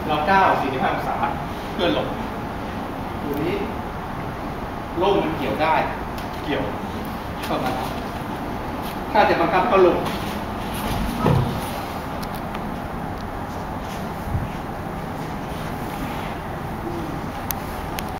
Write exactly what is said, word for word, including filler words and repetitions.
เราก้าวสี่สิบห้าองศาเพื่อหลบตัวนี้ร่มมันเกี่ยวได้เกี่ยวเข้ามาถ้าจะบังคับก็ลง